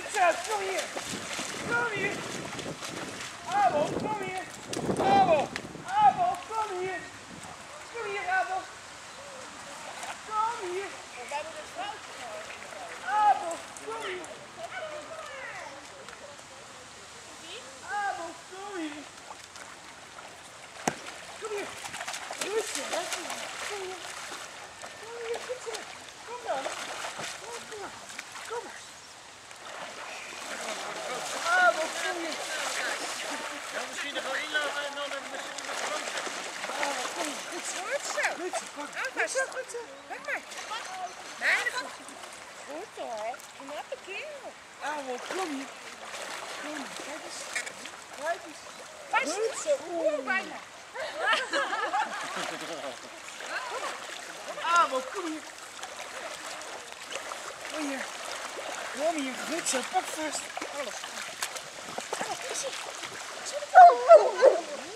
Goed zo, kom hier. Kom hier. Abel, kom hier. Abel, Abel, kom hier. Kom hier, Abel. Kom hier. Wij moeten het foutje houden. Abel, kom hier. Abel, kom hier. Kom hier. Goed zo, kom hier. Kom hier. Kom hier, goed zo. Kom dan. Kom maar. Kom maar. Abel, kom hier. Ja, misschien er gewoon inlaten en dan misschien met de bank zetten. Abel, kom hier. Goed zo. Goed zo. Goed zo, pak. Goed zo, goed zo. Pak maar. Nee, dat gaat goed hoor. Knappe kerel. Abel, kom hier. Kom hier. Kijk eens. Kijk eens. Pas. Goed zo. Oeh, bijna. Abel, kom hier. Kom hier. Kom hier. Goed zo. Pak vast. Alles. Oh, kusje.